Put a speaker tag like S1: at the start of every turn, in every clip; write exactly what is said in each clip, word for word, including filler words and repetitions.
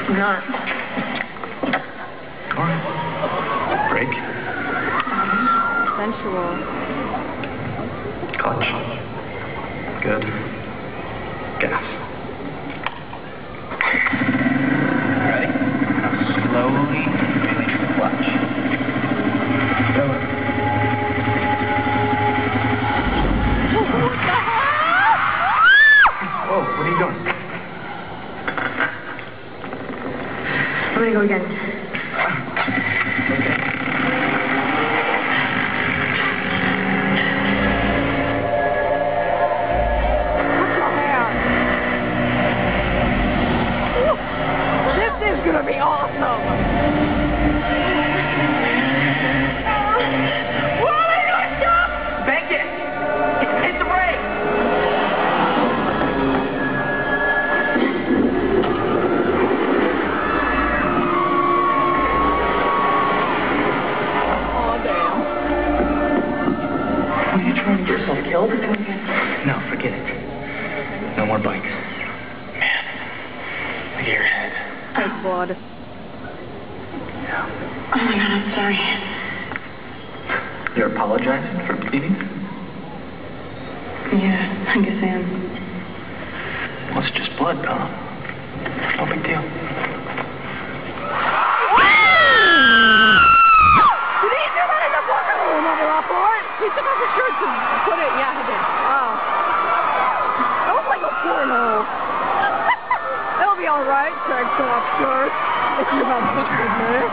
S1: Not.
S2: All right. Break.
S3: Sensual.
S2: Clutch. Good. Gas. Ready? Now slowly release the clutch. Go it. Whoa, what are you doing?
S1: I'm gonna go again.
S2: Okay.
S3: This is gonna be awesome! What are you doing? Stop!
S2: Bank it! Hit the brake!
S3: Oh, damn.
S2: What are you trying to get yourself killed? No, forget it. No more bikes. Man, look at your head.
S3: Fake blood.
S2: Yeah.
S1: Oh my god, I'm sorry.
S2: You're apologizing for bleeding?
S1: Yeah, I guess I am.
S2: Well, it's just blood, pal. No big deal.
S3: Did he do that in the fucking room on the report? He took off his shirt to put it. Yeah, he did. Oh. That was like a porno. It'll be alright, checked off shirt. If you have pictures there.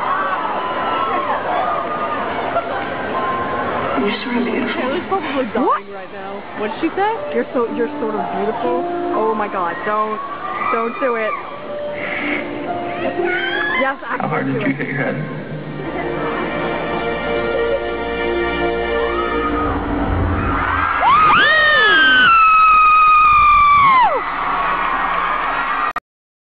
S1: You're sort of beautiful.
S3: Taylor's probably dying what? right now. What did she say? You're so you're sort of beautiful. Oh my god, don't don't do it. Yes, I
S2: How hard
S3: do
S2: did
S3: it.
S2: you hit your head?